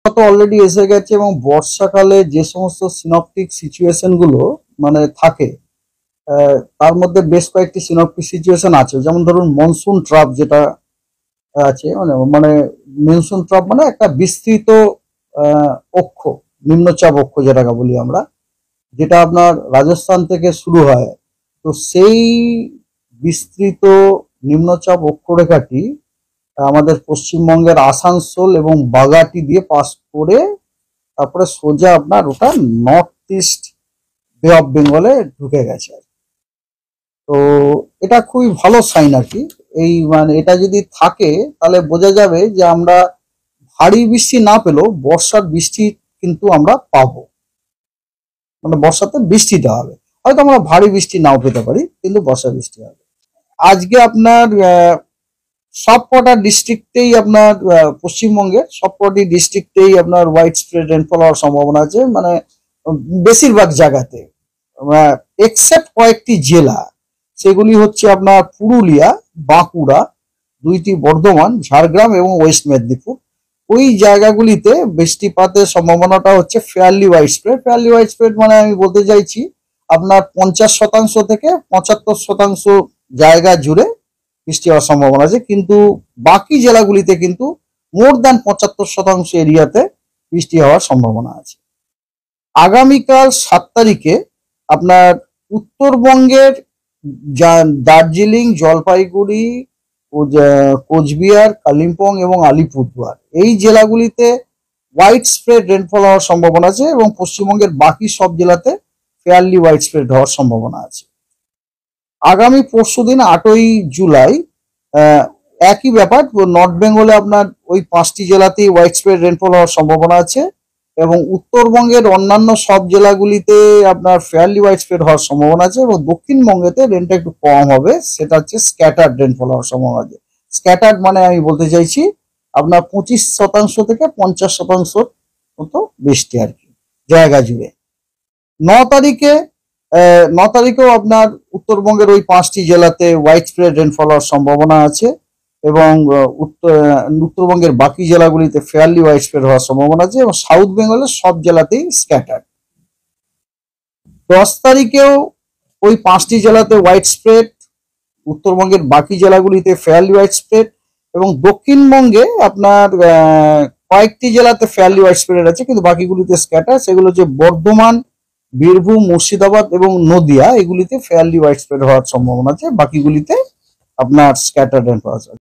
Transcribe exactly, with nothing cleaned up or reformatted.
তো অলরেডি এসে গেছে এবং বর্ষাকালে যে সমস্ত সিনপটিক সিচুয়েশন গুলো মানে থাকে, আহ, তার মধ্যে বেশ কয়েকটি সিনপটিক সিচুয়েশন আছে। যেমন ধরুন মনসুন ট্রাপ যেটা আছে, মানে মানে মনসুন ট্রাপ মানে একটা বিস্তৃত আহ, অক্ষ, নিম্নচাপ অক্ষ যেটাকে বলি আমরা, যেটা আপনার রাজস্থান থেকে শুরু হয়। তো সেই বিস্তৃত নিম্নচাপ অক্ষরেখাটি আমাদের পশ্চিমবঙ্গের আসানসোল এবং বাগাটি দিয়ে পাস করে তারপরে সোজা আপনার ওটা নর্থ ইস্ট বে অফ বেঙ্গলে ঢুকে গেছে। তো এটা খুবই ভালো সাইন আর কি। এই মানে এটা যদি থাকে তাহলে বোঝা যাবে যে আমরা ভারী বৃষ্টি না পেলেও বর্ষার বৃষ্টি কিন্তু আমরা পাবো। মানে বর্ষাতে বৃষ্টিটা হবে, হয়তো আমরা ভারী বৃষ্টি নাও পেতে পারি, কিন্তু বর্ষা বৃষ্টি হবে। আজকে আপনার আহ, সবকটা ডিস্ট্রিক্টেই আপনার আহ, পশ্চিমবঙ্গের সবকটি ডিস্ট্রিক্টেই আপনার হোয়াইট স্প্রেড রেনফল হওয়ার সম্ভাবনা আছে। মানে উম, বেশিরভাগ জায়গাতে, এক্সেপ্ট কয়েকটি জেলা, সেগুলি হচ্ছে আপনার পুরুলিয়া, বাঁকুড়া, দুইটি বর্ধমান, ঝাড়গ্রাম এবং ওয়েস্ট মেদিনীপুর। ওই জায়গাগুলিতে বৃষ্টিপাতের সম্ভাবনাটা হচ্ছে fairly widespread. Fairly widespread মানে আমি বলতে চাইছি আপনার পঞ্চাশ শতাংশ থেকে পঁচাত্তর শতাংশ জায়গা জুড়ে বৃষ্টি হওয়ার সম্ভাবনা আছে, কিন্তু বাকি জেলাগুলিতে কিন্তু মোর দ্যান পঁচাত্তর শতাংশ এরিয়াতে বৃষ্টি হওয়ার সম্ভাবনা আছে। আগামীকাল সাত তারিখে আপনার উত্তরবঙ্গের দার্জিলিং, জলপাইগুড়ি, কোচবিহার, কালিম্পং এবং আলিপুরদুয়ার এই জেলাগুলিতে হোয়াইট স্প্রেড রেনফল হওয়ার সম্ভাবনা আছে এবং পশ্চিমবঙ্গের বাকি সব জেলাতে ফেয়ারলি হোয়াইট স্প্রেড হওয়ার সম্ভাবনা আছে। আগামী পরশুদিন আটই জুলাই একই ব্যাপার, নর্থ বেঙ্গলে আপনার ওই পাঁচটি জেলাতেই হোয়াইট স্প্রেড রেনফল হওয়ার সম্ভাবনা আছে এবং উত্তরবঙ্গের অন্যান্য সব জেলাগুলিতে আপনার ফেয়ারলি হোয়াইট স্প্রেড হওয়ার সম্ভাবনা আছে এবং দক্ষিণবঙ্গেতে রেনটা একটু কম হবে, সেটা হচ্ছে স্ক্যাটার্ড রেনফল হওয়ার সম্ভাবনা আছে। স্ক্যাটার্ড মানে আমি বলতে চাইছি আপনার পঁচিশ শতাংশ থেকে পঞ্চাশ শতাংশ মতো বৃষ্টি আর কি জায়গা জুড়ে। ন তারিখে ন তারিখেও আপনার উত্তরবঙ্গের ওই পাঁচটি জেলাতে হোয়াইট স্প্রেড রেনফল হওয়ার সম্ভাবনা আছে এবং উত্তরবঙ্গের বাকি জেলাগুলিতে ফেয়ারলি হোয়াইট স্প্রেড হওয়ার সম্ভাবনা আছে এবং সাউথ বেঙ্গলের সব জেলাতেই স্ক্যাটার্ড। দশ তারিখেও ওই পাঁচটি জেলাতে হোয়াইট স্প্রেড, উত্তরবঙ্গের বাকি জেলাগুলিতে ফেয়ারলি হোয়াইট স্প্রেড এবং দক্ষিণবঙ্গে আপনার কয়েকটি জেলাতে ফেয়ারলি হোয়াইট স্প্রেড আছে কিন্তু বাকিগুলিতে স্ক্যাটার। সেগুলো হচ্ছে বর্ধমান, বীরভূম, মুর্শিদাবাদ এবং নদিয়া, এগুলিতে ফেয়ারলি হোয়াইট স্প্রেড হওয়ার সম্ভাবনা আছে, বাকিগুলিতে আপনার স্ক্যাটার্ড রেনফল আছে।